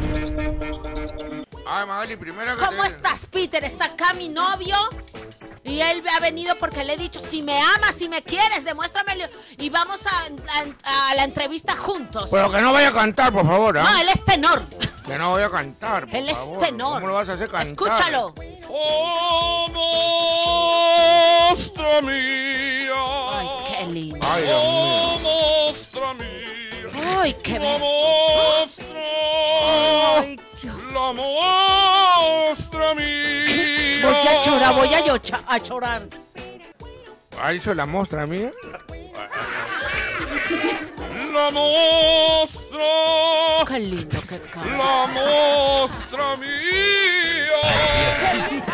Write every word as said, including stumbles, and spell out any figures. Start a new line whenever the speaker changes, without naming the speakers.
Ay, Magali, primero que
¿Cómo
te...
estás, Peter? Está acá mi novio. Y él ha venido porque le he dicho, si me amas, si me quieres, demuéstramelo. Y vamos a, a, a la entrevista juntos.
Pero que no vaya a cantar, por favor, ¿ah?
No, él es tenor.
Que no voy a cantar, por
Él es
favor.
tenor.
¿Cómo lo vas a hacer cantar?
Escúchalo.
Oh, mostra mía.
Ay, qué lindo.
Ay, Dios mío.
Oh, mostra mía.
Ay, qué
La
bestia.
mostra.
Ay, Dios.
La mostra mía.
Voy a llorar, voy a, yocha- a llorar.
¿Ah, hizo la mostra mía?
La mostra.
Qué lindo que canta.
La mostra mía.